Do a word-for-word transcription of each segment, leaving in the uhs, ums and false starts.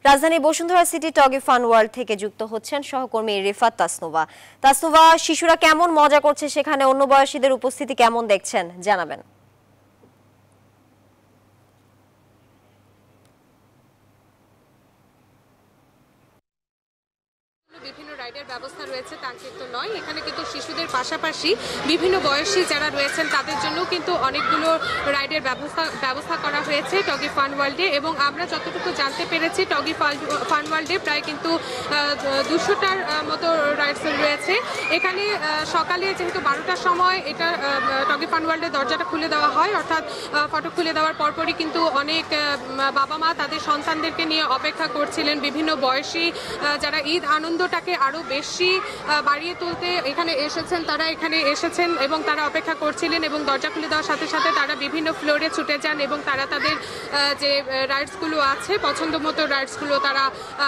রাজধানী Bashundhara city Toggi fun world থেকে যুক্ত হচ্ছেন সহকর্মী রিফাত তাসনুভা। তাসনুভা, শিশুরা কেমন মজা করছে সেখানে, অন্য বয়সীদের উপস্থিতি কেমন দেখছেন জানাবেন। বিভিন্ন রাইডের ব্যবস্থা রয়েছে তা কিন্তু নয়, এখানে কিন্তু শিশুদের পাশাপাশি বিভিন্ন বয়সী যারা রয়েছেন তাদের জন্য কিন্তু অনেকগুলো রাইডের ব্যবস্থা ব্যবস্থা করা হয়েছে টগি ফান ওয়ার্ল্ডে। এবং আমরা যতটুকু জানতে পেরেছি টগি ফান ওয়ার্ল্ডে প্রায় কিন্তু দুশোটার মতো রাইডস রয়েছে। এখানে সকালে যেহেতু বারোটার সময় এটা টগি ফান ওয়ার্ল্ডের দরজাটা খুলে দেওয়া হয়, অর্থাৎ ফটক খুলে দেওয়ার পরপরই কিন্তু অনেক বাবা মা তাদের সন্তানদেরকে নিয়ে অপেক্ষা করছিলেন। বিভিন্ন বয়সী যারা ঈদ আনন্দটাকে আরো বেশি বাড়িয়ে তুলতে এখানে এসেছেন, তারা এখানে এসেছেন এবং তারা অপেক্ষা করছিলেন এবং দরজা খুলে দেওয়ার সাথে সাথে তারা বিভিন্ন ফ্লোরে ছুটে যান এবং তারা তাদের যে রাইডসগুলো আছে পছন্দ মতো রাইডসগুলো তারা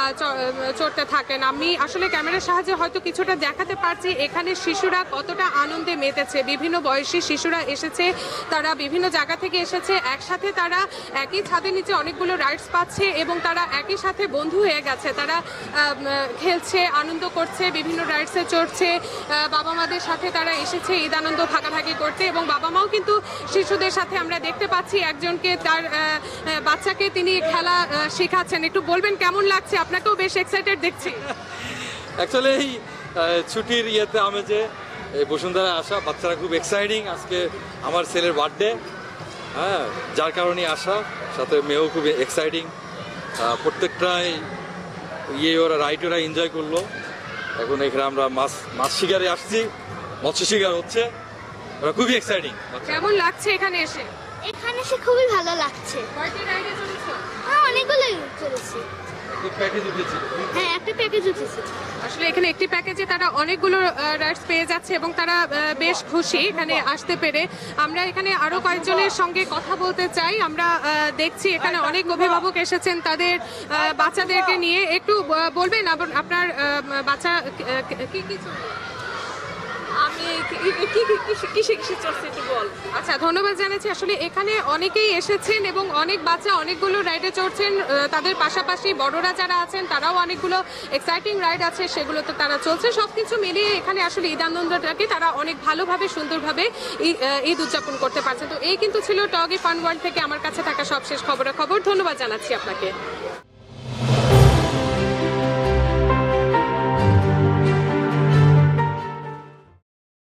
চড়তে থাকেন। আমি আসলে ক্যামেরার সাহায্যে হয়তো কিছুটা দেখাতে পারছি এখানে শিশুরা কতটা আনন্দে মেতেছে। বিভিন্ন বয়সী শিশুরা এসেছে, তারা বিভিন্ন জায়গা থেকে এসেছে, একসাথে তারা একই ছাদের নিচে অনেকগুলো রাইডস পাচ্ছে এবং তারা একই সাথে বন্ধু হয়ে গেছে। তারা খেলছে, আনন্দ করছে, বিভিন্ন রাইডসে চড়ছে, বাবা মাদের সাথে তারা এসেছে ঈদ আনন্দ ভাগাভাগি করতে। এবং বাবা মাও কিন্তু শিশুদের সাথে আমরা দেখতে পাচ্ছি একজনকে তার বাচ্চাকে তিনি খেলা শেখাচ্ছেন। একটু বলবেন কেমন লাগছে? আপনাকেও বেশ এক্সাইটেড দেখছি। অ্যাকচুয়ালি এই ছুটির ইয়েতে আমেজে এই বসুন্ধরা আসা, বাচ্চারা খুব এক্সাইটিং। আজকে আমার ছেলের বার্থডে, হ্যাঁ, যার কারণে আসা, সাথে মেয়েও খুব এক্সাইটিং। প্রত্যেকটাই ইয়ে ওরা রাইড ওরা এনজয় করলো। এখন এখানে আমরা মাছ মাছ শিকারে আসছি, মৎস্য শিকার হচ্ছে, ওরা খুবই এক্সাইটিং। কেমন লাগছে এখানে এসে? এখানে এসে খুবই ভালো লাগছে। কয়টি রাইডে চলেছো? হ্যাঁ, অনেকগুলোই চলেছি। প্যাকেজ উঠেছে। হ্যাঁ, একটা প্যাকেজ উঠেছে। আসলে এখানে একটি প্যাকেজে তারা অনেকগুলো রাইডস পেয়ে যাচ্ছে এবং তারা বেশ খুশি এখানে আসতে পেরে। আমরা এখানে আরো কয়েকজনের সঙ্গে কথা বলতে চাই। আমরা দেখছি এখানে অনেক অভিভাবক এসেছেন তাদের বাচ্চাদেরকে নিয়ে। একটু বলবেন আপনার বাচ্চা কি কি আচ্ছা, ধন্যবাদ জানাচ্ছি। আসলে এখানে অনেকেই এসেছেন এবং অনেক বাচ্চা অনেকগুলো রাইডে চড়ছেন। তাদের পাশাপাশি বড়রা যারা আছেন তারাও অনেকগুলো এক্সাইটিং রাইড আছে সেগুলোতে তারা চলছে। সবকিছু মিলিয়ে এখানে আসলে ঈদ আনন্দটাকে তারা অনেক ভালোভাবে সুন্দরভাবে ঈদ উদযাপন করতে পারছেন। তো এই কিন্তু ছিল টগি ফান ওয়ার্ল্ড থেকে আমার কাছে থাকা সবশেষ খবরাখবর। ধন্যবাদ জানাচ্ছি আপনাকে।